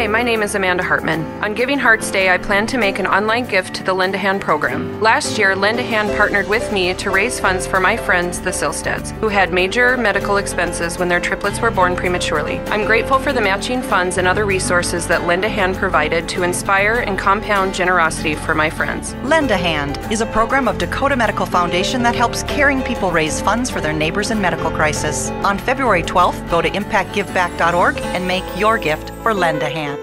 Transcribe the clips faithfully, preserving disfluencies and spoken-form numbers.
Hi, my name is Amanda Hartman. On Giving Hearts Day, I plan to make an online gift to the Lend a Hand program. Last year, Lend a Hand partnered with me to raise funds for my friends, the Silsteads, who had major medical expenses when their triplets were born prematurely. I'm grateful for the matching funds and other resources that Lend a Hand provided to inspire and compound generosity for my friends. Lend a Hand is a program of Dakota Medical Foundation that helps caring people raise funds for their neighbors in medical crisis. On February twelfth, go to impact give back dot org and make your gift for Lend a Hand.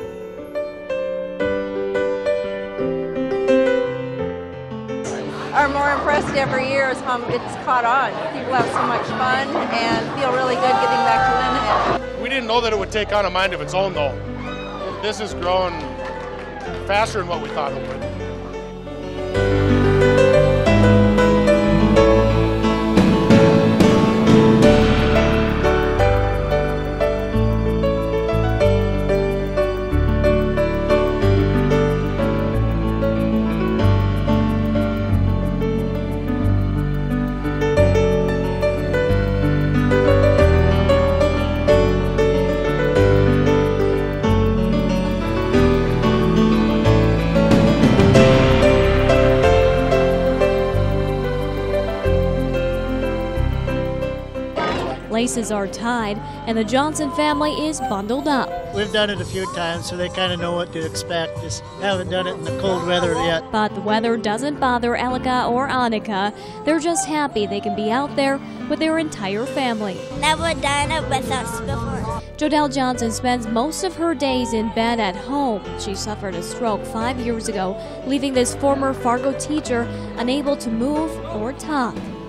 Are more impressed every year is how it's caught on. People have so much fun and feel really good giving back to Lend a Hand. We didn't know that it would take on a mind of its own though. This has grown faster than what we thought it would. Laces are tied, and the Johnson family is bundled up. We've done it a few times, so they kind of know what to expect. Just haven't done it in the cold weather yet. But the weather doesn't bother Elika or Annika. They're just happy they can be out there with their entire family. Never done it with us before. Jodelle Johnson spends most of her days in bed at home. She suffered a stroke five years ago, leaving this former Fargo teacher unable to move or talk.